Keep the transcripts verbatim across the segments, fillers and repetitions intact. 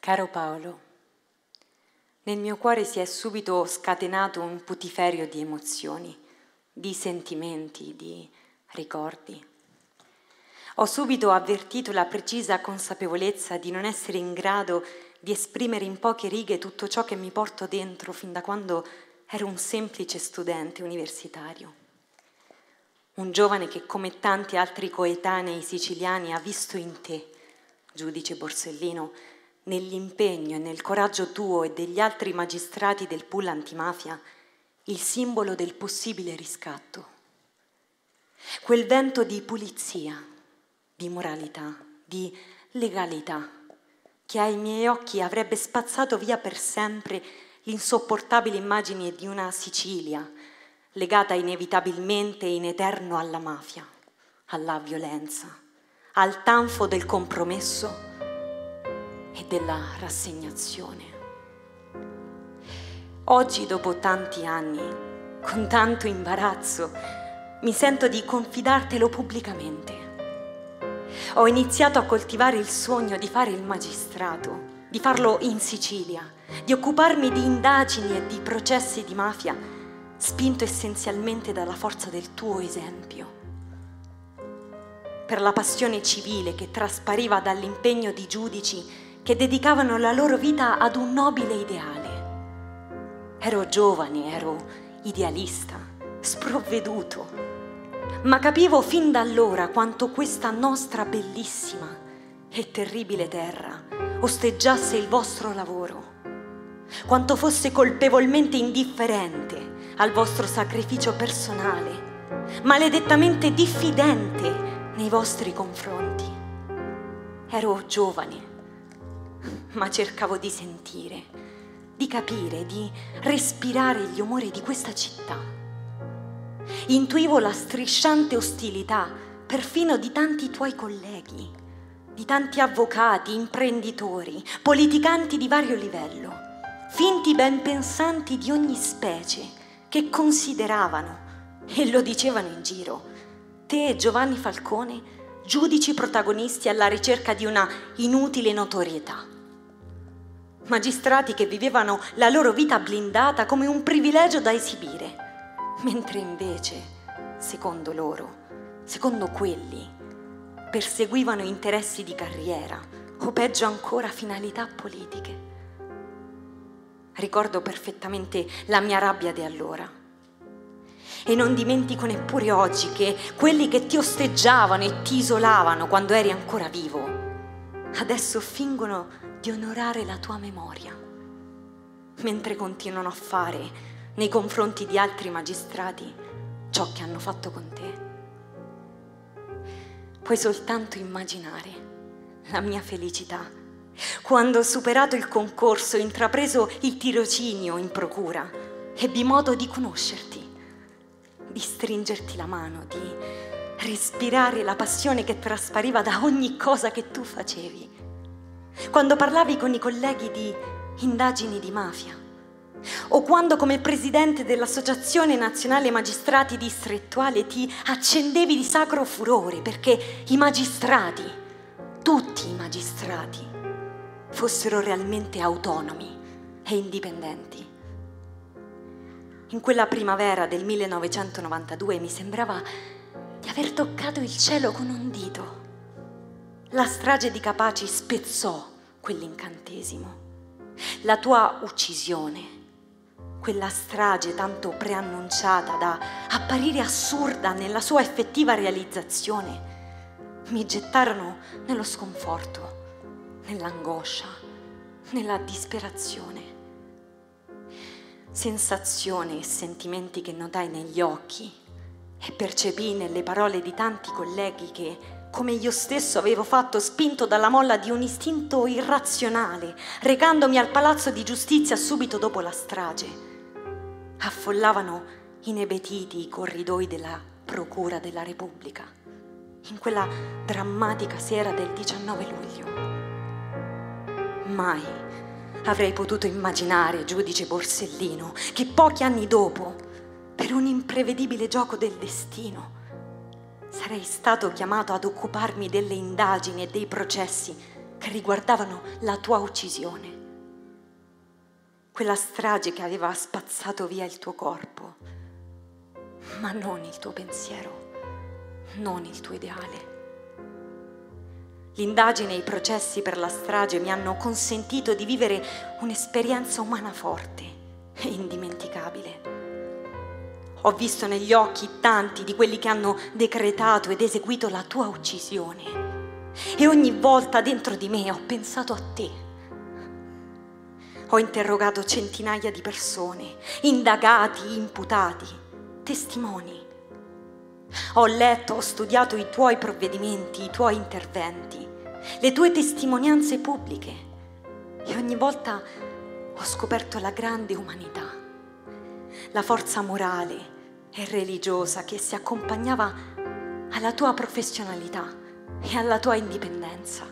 Caro Paolo, nel mio cuore si è subito scatenato un putiferio di emozioni, di sentimenti, di ricordi. Ho subito avvertito la precisa consapevolezza di non essere in grado di esprimere in poche righe tutto ciò che mi porto dentro fin da quando ero un semplice studente universitario. Un giovane che, come tanti altri coetanei siciliani, ha visto in te, giudice Borsellino, nell'impegno e nel coraggio tuo e degli altri magistrati del pool antimafia, il simbolo del possibile riscatto. Quel vento di pulizia, di moralità, di legalità, che ai miei occhi avrebbe spazzato via per sempre l'insopportabile immagine di una Sicilia legata inevitabilmente e in eterno alla mafia, alla violenza, al tanfo del compromesso e della rassegnazione. Oggi, dopo tanti anni, con tanto imbarazzo, mi sento di confidartelo pubblicamente. Ho iniziato a coltivare il sogno di fare il magistrato, di farlo in Sicilia, di occuparmi di indagini e di processi di mafia, spinto essenzialmente dalla forza del tuo esempio. Per la passione civile che traspariva dall'impegno di giudici che dedicavano la loro vita ad un nobile ideale. Ero giovane, ero idealista, sprovveduto, ma capivo fin da allora quanto questa nostra bellissima e terribile terra osteggiasse il vostro lavoro, quanto fosse colpevolmente indifferente al vostro sacrificio personale, maledettamente diffidente nei vostri confronti. Ero giovane, ma cercavo di sentire, di capire, di respirare gli umori di questa città. Intuivo la strisciante ostilità perfino di tanti tuoi colleghi, di tanti avvocati, imprenditori, politicanti di vario livello, finti ben pensanti di ogni specie, che consideravano, e lo dicevano in giro, te e Giovanni Falcone, giudici protagonisti alla ricerca di una inutile notorietà. Magistrati che vivevano la loro vita blindata come un privilegio da esibire, mentre invece, secondo loro, secondo quelli, perseguivano interessi di carriera o peggio ancora finalità politiche. Ricordo perfettamente la mia rabbia di allora e non dimentico neppure oggi che quelli che ti osteggiavano e ti isolavano quando eri ancora vivo adesso fingono di onorare la tua memoria, mentre continuano a fare nei confronti di altri magistrati ciò che hanno fatto con te. Puoi soltanto immaginare la mia felicità quando, superato il concorso, intrapreso il tirocinio in procura, ebbi modo di conoscerti, di stringerti la mano, di respirare la passione che traspariva da ogni cosa che tu facevi. Quando parlavi con i colleghi di indagini di mafia, o quando come presidente dell'Associazione Nazionale Magistrati Distrettuale ti accendevi di sacro furore perché i magistrati, tutti i magistrati, fossero realmente autonomi e indipendenti. In quella primavera del millenovecentonovantadue mi sembrava di aver toccato il cielo con un dito. La strage di Capaci spezzò quell'incantesimo. La tua uccisione, quella strage tanto preannunciata da apparire assurda nella sua effettiva realizzazione, mi gettarono nello sconforto, nell'angoscia, nella disperazione. Sensazioni e sentimenti che notai negli occhi e percepii nelle parole di tanti colleghi che, come io stesso avevo fatto spinto dalla molla di un istinto irrazionale, recandomi al palazzo di giustizia subito dopo la strage, affollavano inebetiti i corridoi della Procura della Repubblica in quella drammatica sera del diciannove luglio. Mai avrei potuto immaginare, giudice Borsellino, che pochi anni dopo, per un imprevedibile gioco del destino, sarei stato chiamato ad occuparmi delle indagini e dei processi che riguardavano la tua uccisione. Quella strage che aveva spazzato via il tuo corpo, ma non il tuo pensiero, non il tuo ideale. L'indagine e i processi per la strage mi hanno consentito di vivere un'esperienza umana forte e indimenticabile. Ho visto negli occhi tanti di quelli che hanno decretato ed eseguito la tua uccisione e ogni volta dentro di me ho pensato a te. Ho interrogato centinaia di persone, indagati, imputati, testimoni. Ho letto, ho studiato i tuoi provvedimenti, i tuoi interventi, le tue testimonianze pubbliche e ogni volta ho scoperto la grande umanità, la forza morale e religiosa che si accompagnava alla tua professionalità e alla tua indipendenza.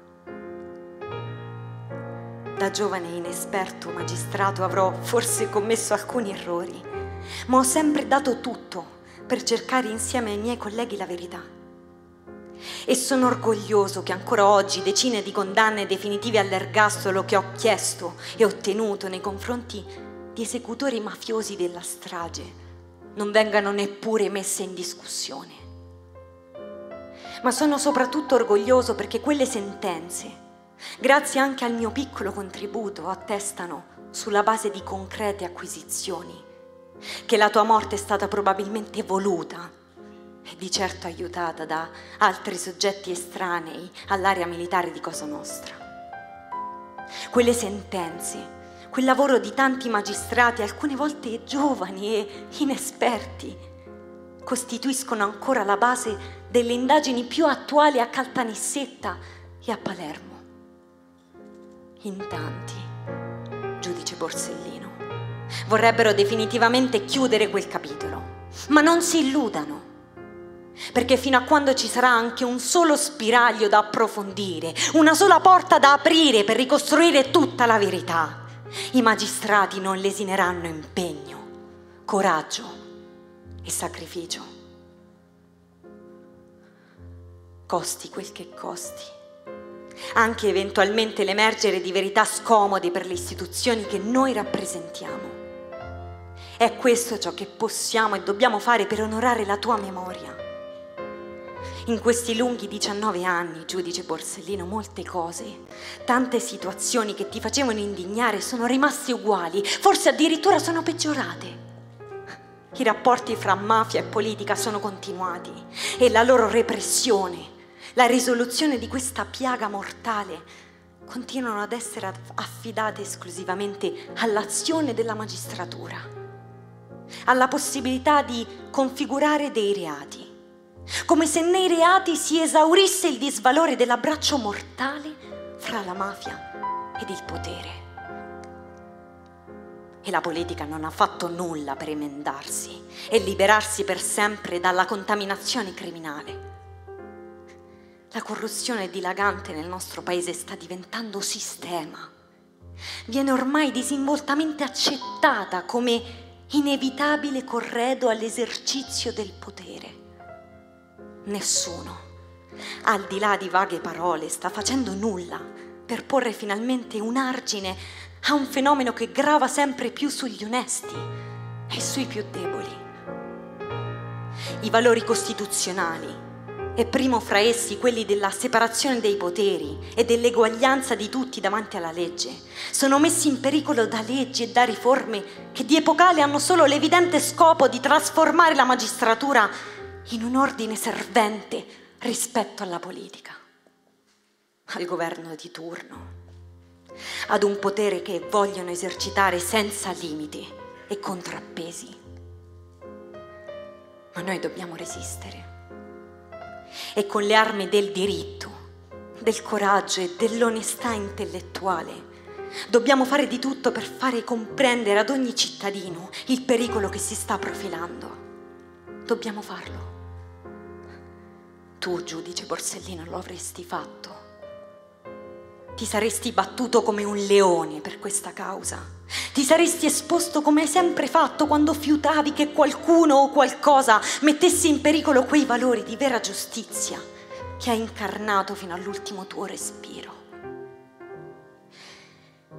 Da giovane e inesperto magistrato avrò forse commesso alcuni errori, ma ho sempre dato tutto per cercare insieme ai miei colleghi la verità. E sono orgoglioso che ancora oggi decine di condanne definitive all'ergastolo che ho chiesto e ottenuto nei confronti di esecutori mafiosi della strage non vengano neppure messe in discussione. Ma sono soprattutto orgoglioso perché quelle sentenze, grazie anche al mio piccolo contributo, attestano, sulla base di concrete acquisizioni, che la tua morte è stata probabilmente voluta e di certo aiutata da altri soggetti estranei all'area militare di Cosa Nostra. Quelle sentenze, quel lavoro di tanti magistrati, alcune volte giovani e inesperti, costituiscono ancora la base delle indagini più attuali a Caltanissetta e a Palermo. In tanti, giudice Borsellino, vorrebbero definitivamente chiudere quel capitolo, ma non si illudano, perché fino a quando ci sarà anche un solo spiraglio da approfondire, una sola porta da aprire per ricostruire tutta la verità, i magistrati non lesineranno impegno, coraggio e sacrificio. Costi quel che costi, anche eventualmente l'emergere di verità scomode per le istituzioni che noi rappresentiamo. È questo ciò che possiamo e dobbiamo fare per onorare la tua memoria. In questi lunghi diciannove anni, giudice Borsellino, molte cose, tante situazioni che ti facevano indignare sono rimaste uguali, forse addirittura sono peggiorate. I rapporti fra mafia e politica sono continuati e la loro repressione, la risoluzione di questa piaga mortale continuano ad essere affidate esclusivamente all'azione della magistratura, alla possibilità di configurare dei reati, come se nei reati si esaurisse il disvalore dell'abbraccio mortale fra la mafia ed il potere. E la politica non ha fatto nulla per emendarsi e liberarsi per sempre dalla contaminazione criminale. La corruzione dilagante nel nostro paese sta diventando sistema. Viene ormai disinvoltamente accettata come inevitabile corredo all'esercizio del potere. Nessuno, al di là di vaghe parole, sta facendo nulla per porre finalmente un argine a un fenomeno che grava sempre più sugli onesti e sui più deboli. I valori costituzionali, e primo fra essi quelli della separazione dei poteri e dell'eguaglianza di tutti davanti alla legge, sono messi in pericolo da leggi e da riforme che di epocale hanno solo l'evidente scopo di trasformare la magistratura in un ordine servente rispetto alla politica, al governo di turno, ad un potere che vogliono esercitare senza limiti e contrappesi. Ma noi dobbiamo resistere e con le armi del diritto, del coraggio e dell'onestà intellettuale dobbiamo fare di tutto per fare comprendere ad ogni cittadino il pericolo che si sta profilando. Dobbiamo farlo. Tu, giudice Borsellino, lo avresti fatto. Ti saresti battuto come un leone per questa causa. Ti saresti esposto come hai sempre fatto quando fiutavi che qualcuno o qualcosa mettesse in pericolo quei valori di vera giustizia che hai incarnato fino all'ultimo tuo respiro.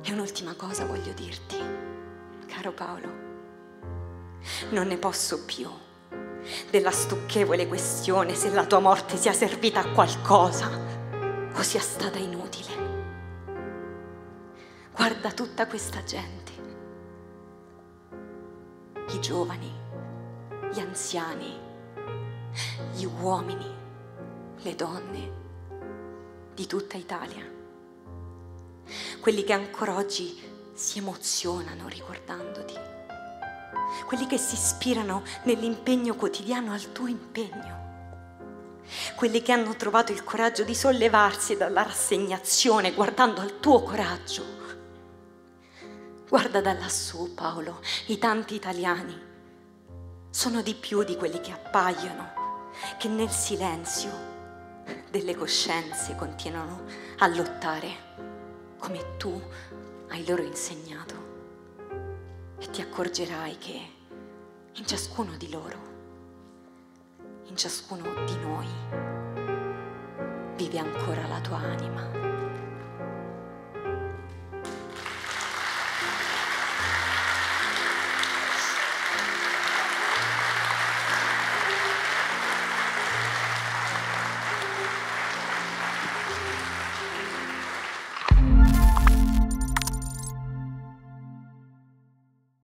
E un'ultima cosa voglio dirti, caro Paolo. Non ne posso più della stucchevole questione se la tua morte sia servita a qualcosa o sia stata inutile. Guarda tutta questa gente, i giovani, gli anziani, gli uomini, le donne di tutta Italia, quelli che ancora oggi si emozionano ricordandoti, quelli che si ispirano nell'impegno quotidiano al tuo impegno, quelli che hanno trovato il coraggio di sollevarsi dalla rassegnazione guardando al tuo coraggio. Guarda da lassù, Paolo, i tanti italiani sono di più di quelli che appaiono, che nel silenzio delle coscienze continuano a lottare come tu hai loro insegnato. E ti accorgerai che in ciascuno di loro, in ciascuno di noi, vive ancora la tua anima.